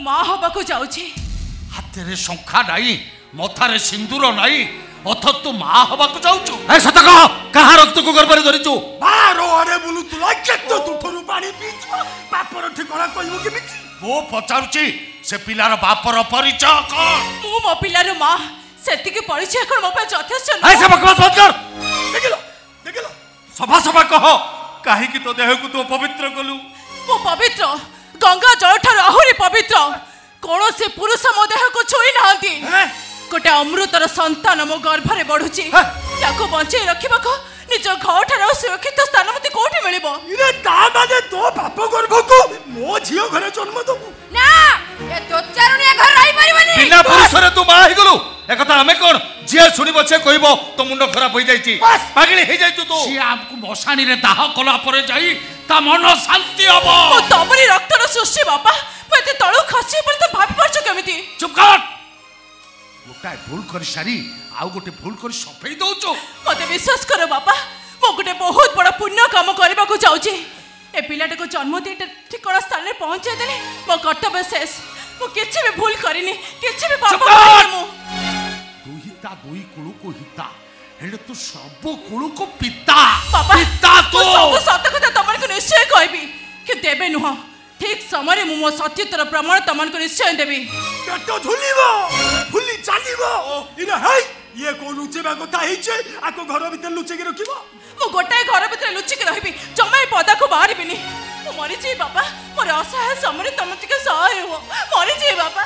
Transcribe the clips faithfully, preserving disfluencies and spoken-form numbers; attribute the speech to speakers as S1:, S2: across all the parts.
S1: माँ हवा को जाऊची।
S2: हाथे शंखा नाई मथारे सिंदूर नाई अथ तू माँ हवा को जाऊचु। ए सत कह कहा रक्त को गर्भ रे धरिचु?
S3: बारो आरे बुलु तुला केतो तुठरू पानी पीचो बापर ठिकाना कहबो केमिति?
S2: वो पचारुची से पिलार बापर परिचय कोन?
S1: मु मो पिलार माँ सेति के परिचय कोन मो पे यथेष्ट न।
S2: ऐसे बकवास मत कर।
S3: देखिलो देखिलो
S2: सभा सभा कह काहे कि तो देह को तू पवित्र कलु?
S1: मो पवित्र गंगा जल ठार आहुरी पवित्र कौन से पुरुष मो देह को छुई नांती। गोटे अमृतर संतान मो गर्भरे बढ़ुची ताको बंचई रखिबा को निज घर ठार सुरक्षित स्थान मते कोठी मिलिबो?
S3: इरे ता माने तो बाप गर्भ को मो झियो घरे जन्म दबु
S4: ना ए दोचारुनिया घर रही परिबनी।
S2: बिना पुरुष रे तू मां ही गलु ए कथा हमें कोन जे सुनिबो से कहबो तो मुंड खराब होई जाईची पागली हे जाईचु तू। सी आपको मशानी रे दाह कला परे जाई ता मन शांति हबो।
S1: मो तमरी रक्तर सृष्टि बापा मते तळु खसी पर तो भाबी परछ केमिति?
S2: चुप कर। गोटाए भूल कर सारी आउ गोटे भूल कर सफेई दउचो।
S1: मते विश्वास करो बापा मो गोटे बहुत बड़ा पुण्य काम करबा को जाउची। ए पिलाटे को जन्म दे ठिकाना स्थान रे पहुंचे देले मो कर्तव्य शेष। मो किछि भी भूल करिनी किछि भी पाप करिनी। मो
S2: तू हिता दुई कुळु को हिता हेले तू सब कुळु को पिता
S1: बापा
S2: पिता तो
S1: सब सत कथा तमन को निश्चय कहबी कि देबे नुह ठीक समय मु मो सत्यतर प्रमाण तमन को निश्चय देबी।
S3: पेट झुलिबो फुली चालिबो इने हे ये को लुचेबा कथा हिचे आको घर भीतर लुचे के रखिबो?
S1: मु गोटाए घर भीतर लुचि के रहबी जम्मे पदा को बाहर बिनी। मु मरि छी बापा मोर असहाय समय तम टिके सहाय हो मरि छी बापा।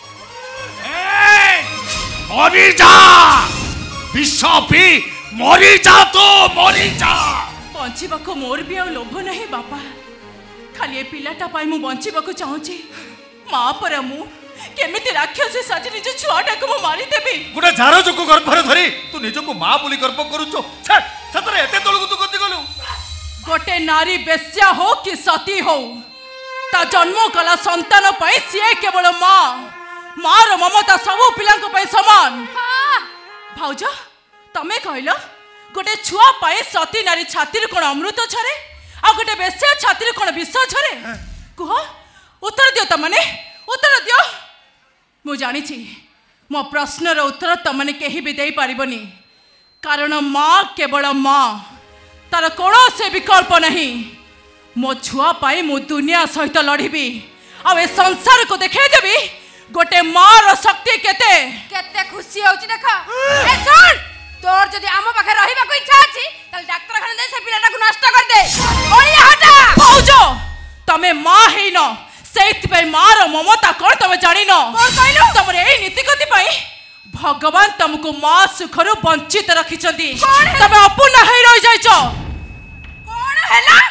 S2: ए मरि जा विष पी मरि जा तो मरि जा।
S1: बंचिबा को मोर भी आ लोभ नहीं बापा खाली ए पिलाटा पाई मु बंचिबा को चाहूची। मां पर मु केमिति राक्षसी साजी निज छुआटा को मारी देबी?
S2: गुडा झारो जो को गर्भ रे धरी तू निज को मां बोली गर्भ करूचो छे सतरे एते तळु तू कति गलु?
S1: गोटे नारी बेश्या हो कि सती हो ता जन्म कला संतान पाई सिए केवल मां मार ममता सब पिलांक पाई समान। भाउज तमे कहलो गोटे छुआ पाई सती नारी छाती कोन अमृत छरे आ गोटे बेश्या छाती कोन विष छरे? कुह उत्तर दियो तमने उत्तर दियो। मु जानी छी मो प्रश्नर उत्तर तमने केही भी देई पारिबनी कारण मां केवल मां तार कौन विकल्प नहीं। मो छुआ पाई मु दुनिया सहित लड़बी आ संसार को देखे देबी गोटे मार शक्ति केते
S4: केते खुशी होउची देखा। ए सुन तोर जदी आम पाखे रहिबा को इच्छा अछि तल डाक्टर खाने दे से पिलाटा को नष्ट कर दे ओलिया हटा।
S1: भौजो तमे मां हेइन सेत पे मार ममता कोन तमे जानि न
S4: कोन कहलो
S1: तमर एई नीति गति पई भगवान तुमको मां सुखरु वंचित रखिचंदी तमे अपूर्ण हेइ रहि जाइछो।
S4: कोन हैला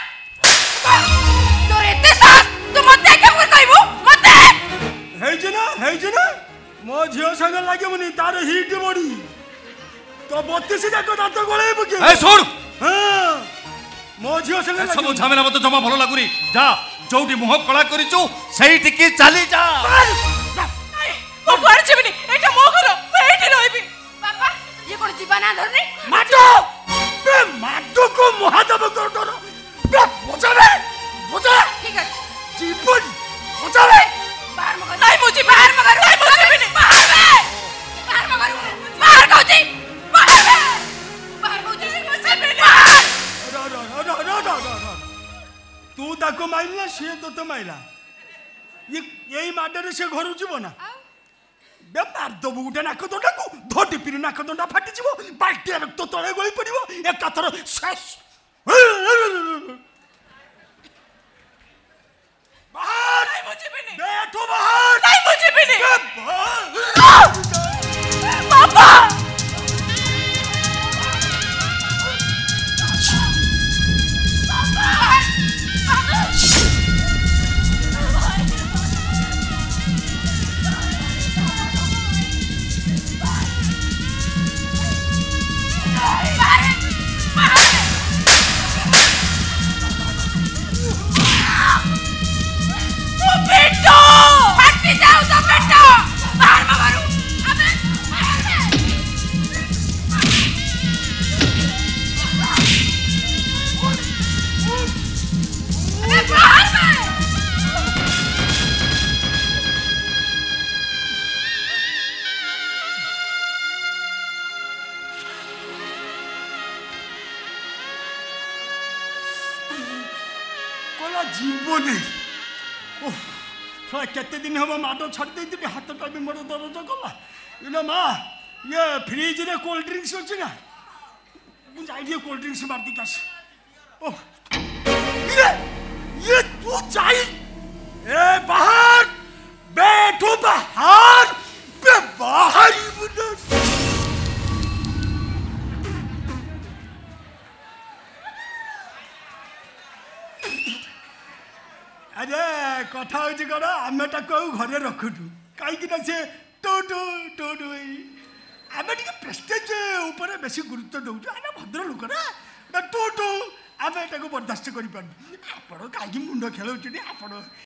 S4: तोर एते सास तू मते के मुर कहबो मते
S3: हे जना हे जना मो झियो संग लागे मनी तार हिट बॉडी तो बत्तीस जाक दांत गळे बके।
S2: ए सुन
S3: हां मो झियो संग लागे
S2: सब झमेला मते जमा भलो लागुरी जा जोटी मुह कला करिचो सेही टिकी चली जा।
S1: मो घर जेबनी एटा मो घर मैं एठी रहबी।
S4: पापा ये कोन जीवाना धरनी
S3: माटो बे माटो को महादेव कर डर बे बुझावे बुझा
S4: ठीक अछि
S3: जीवन बुझावे
S4: बाहर मगर
S1: नहीं मुझे बाहर मगर नहीं मुझे भी नहीं
S4: बाहर में बाहर मगर बाहर कहूची बाहर में बाहर कहूची मुझे भी नहीं।
S3: रो रो रो रो रो रो तू ताको माइला से तो तो माइला ये यही माडरे से घर जीव ना बे मार दबु गुटे नाक दंडा को धोटी पिरी नाक दंडा फाटी जीव बाल्टी रक्त तळे गळी पड़िबो एक काथर शेष बाहर
S1: नहीं मुझे भी नहीं
S3: बैठो बाहर
S1: नहीं मुझे भी नहीं
S3: बाहर
S1: पापा
S3: ओह केते दिन हम माड छाड़ देती हाथटा भी मोर दरज कला इला माँ ये फ्रिज रे कोल्ड ड्रिंक्स अच्छे ना मुझे कोल्ड ड्रिंक्स मार दी काश ओह ये ये तू जाई ए बाहर बैठो बाहर बे बाहर ही बुदा अरे कथा हो कौन आम घरे रखुटू कहीं से टोटो टोटो आम टे प्रेस्टेज उपर बेसी गुरुत्व दौर आम भद्र लोक ना टोटो आम बर्दास्त कर मुंड खेल आप